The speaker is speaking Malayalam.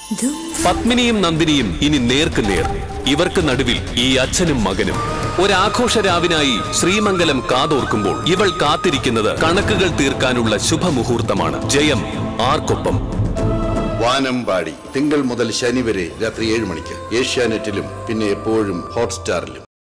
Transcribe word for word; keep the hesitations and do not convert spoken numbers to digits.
പത്മിനിയും നന്ദിനിയും ഇനി നേർക്ക് നേർ. ഇവർക്ക് നടുവിൽ ഈ അച്ഛനും മകനും. ഒരാഘോഷ രാവിനായി ശ്രീമംഗലം കാതോർക്കുമ്പോൾ ഇവൾ കാത്തിരിക്കുന്നത് കണക്കുകൾ തീർക്കാനുള്ള ശുഭമുഹൂർത്തമാണ്. ജയം ആർക്കൊപ്പം? വാനമ്പാടി തിങ്കൾ മുതൽ ശനി വരെ രാത്രി ഏഴ് മണിക്ക് ഏഷ്യാനെറ്റിലും പിന്നെ എപ്പോഴും ഹോട്ട്സ്റ്റാറിലും.